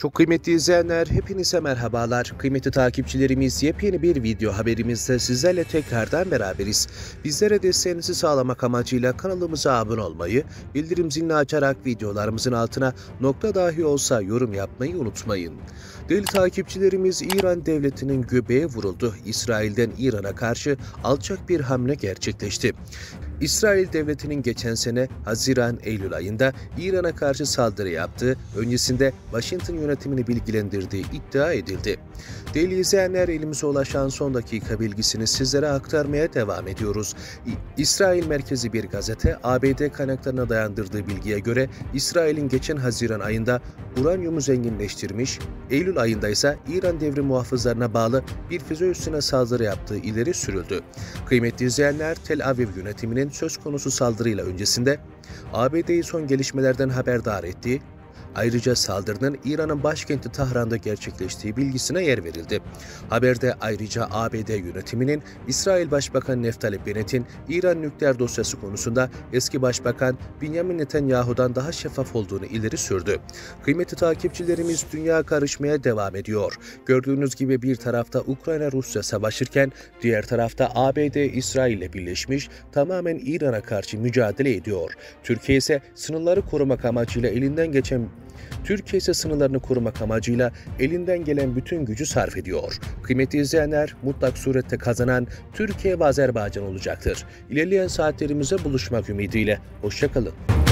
Çok kıymetli izleyenler, hepinize merhabalar. Kıymetli takipçilerimiz, yepyeni bir video haberimizde sizlerle tekrardan beraberiz. Bizlere desteğinizi sağlamak amacıyla kanalımıza abone olmayı, bildirim zilini açarak videolarımızın altına nokta dahi olsa yorum yapmayı unutmayın. Değerli takipçilerimiz, İran devletinin göbeğe vuruldu. İsrail'den İran'a karşı alçak bir hamle gerçekleşti. İsrail devletinin geçen sene Haziran-Eylül ayında İran'a karşı saldırı yaptığı, öncesinde Washington yönetimini bilgilendirdiği iddia edildi. Değerli izleyenler, elimize ulaşan son dakika bilgisini sizlere aktarmaya devam ediyoruz. İsrail merkezi bir gazete, ABD kaynaklarına dayandırdığı bilgiye göre İsrail'in geçen Haziran ayında uranyumu zenginleştirmiş, Eylül ayında ise İran devrim muhafızlarına bağlı bir füze üssüne saldırı yaptığı ileri sürüldü. Kıymetli izleyenler, Tel Aviv yönetiminin söz konusu saldırıyla öncesinde ABD'yi son gelişmelerden haberdar ettiği, ayrıca saldırının İran'ın başkenti Tahran'da gerçekleştiği bilgisine yer verildi. Haberde ayrıca ABD yönetiminin İsrail Başbakanı Naftali Bennett'in İran nükleer dosyası konusunda eski Başbakan Benjamin Netanyahu'dan daha şeffaf olduğunu ileri sürdü. Kıymetli takipçilerimiz, dünya karışmaya devam ediyor. Gördüğünüz gibi bir tarafta Ukrayna-Rusya savaşırken diğer tarafta ABD İsrail ile birleşmiş, tamamen İran'a karşı mücadele ediyor. Türkiye ise sınırlarını korumak amacıyla elinden gelen bütün gücü sarf ediyor. Kıymetli izleyenler, mutlak surette kazanan Türkiye ve Azerbaycan olacaktır. İlerleyen saatlerimizde buluşmak ümidiyle. Hoşça kalın.